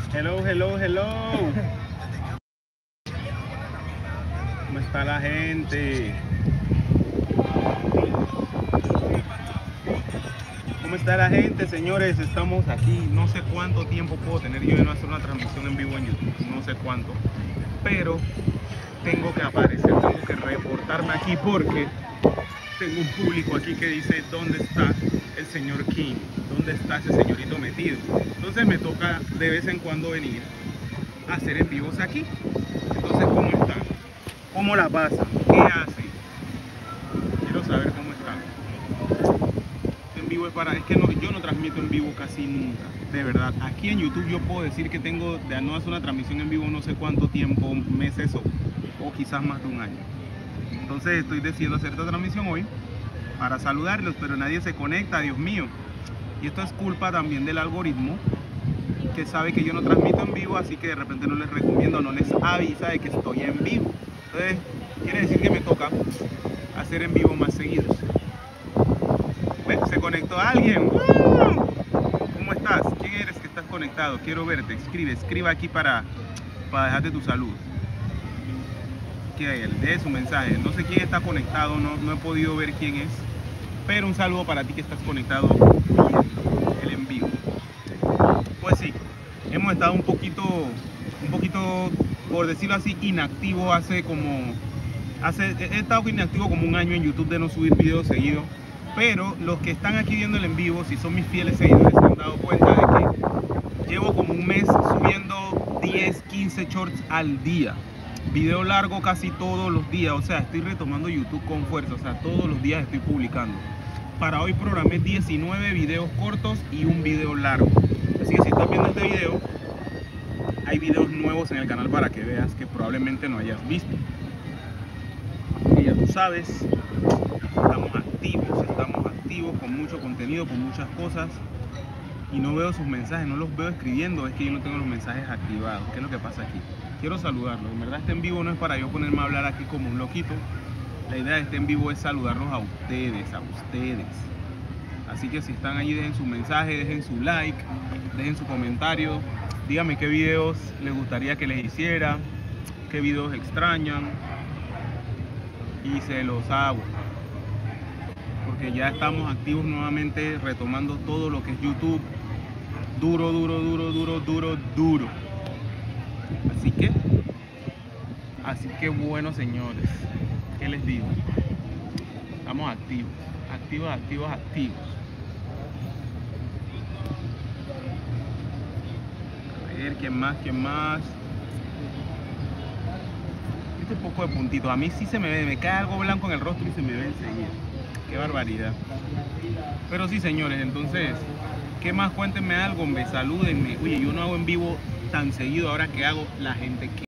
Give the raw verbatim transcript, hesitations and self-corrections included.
Hello, hello, hello. ¿Cómo está la gente? ¿Cómo está la gente, señores? Estamos aquí. No sé cuánto tiempo puedo tener yo de no hacer una transmisión en vivo en YouTube. No sé cuánto. Pero tengo que aparecer, tengo que reportarme aquí porque tengo un público aquí que dice ¿dónde está el señor King? ¿Dónde está ese señorito metido? Entonces me toca de vez en cuando venir a hacer en vivos aquí. Entonces, ¿cómo están? ¿Cómo la pasan? ¿Qué hacen? Quiero saber cómo están. En vivo es para, es que no, yo no transmito en vivo casi nunca, de verdad. Aquí en YouTube yo puedo decir que tengo de no hacer una transmisión en vivo no sé cuánto tiempo, meses o, o quizás más de un año. Entonces estoy decidiendo hacer esta transmisión hoy para saludarlos, pero nadie se conecta, Dios mío. Y esto es culpa también del algoritmo, que sabe que yo no transmito en vivo, así que de repente no les recomiendo, no les avisa de que estoy en vivo. Entonces quiere decir que me toca hacer en vivo más seguidos. Bueno, se conectó alguien. ¿Cómo estás? ¿Quién eres que estás conectado? Quiero verte. Escribe, escriba aquí para, para dejarte tu salud. Que él deje su mensaje. No sé quién está conectado, no, no he podido ver quién es, pero un saludo para ti que estás conectado viendo el en vivo. Pues sí, hemos estado un poquito, un poquito, por decirlo así, inactivo hace como, hace, he estado inactivo como un año en YouTube de no subir videos seguidos, pero los que están aquí viendo el en vivo, si son mis fieles seguidores, se han dado cuenta de que llevo como un mes subiendo diez, quince shorts al día. Video largo casi todos los días, o sea, estoy retomando YouTube con fuerza, o sea, todos los días estoy publicando. Para hoy programé diecinueve videos cortos y un video largo. Así que si estás viendo este video, hay videos nuevos en el canal para que veas que probablemente no hayas visto. Y ya tú sabes, estamos activos, estamos activos con mucho contenido, con muchas cosas. Y no veo sus mensajes, no los veo escribiendo, es que yo no tengo los mensajes activados. ¿Qué es lo que pasa aquí? Quiero saludarlos. En verdad este en vivo no es para yo ponerme a hablar aquí como un loquito. La idea de este en vivo es saludarlos a ustedes, a ustedes. Así que si están ahí, dejen su mensaje, dejen su like, dejen su comentario. Díganme qué videos les gustaría que les hiciera, qué videos extrañan. Y se los hago. Porque ya estamos activos nuevamente, retomando todo lo que es YouTube. Duro, duro, duro, duro, duro, duro. Así que, así que bueno, señores, ¿qué les digo? Estamos activos, activos, activos, activos. A ver, ¿quién más? ¿Quién más? Este poco de puntitos. A mí sí se me ve, me cae algo blanco en el rostro y se me ve enseguida. Qué barbaridad. Pero sí, señores, entonces, ¿qué más? Cuéntenme algo, me salúdenme. Oye, yo no hago en vivo tan seguido, ahora que hago, la gente que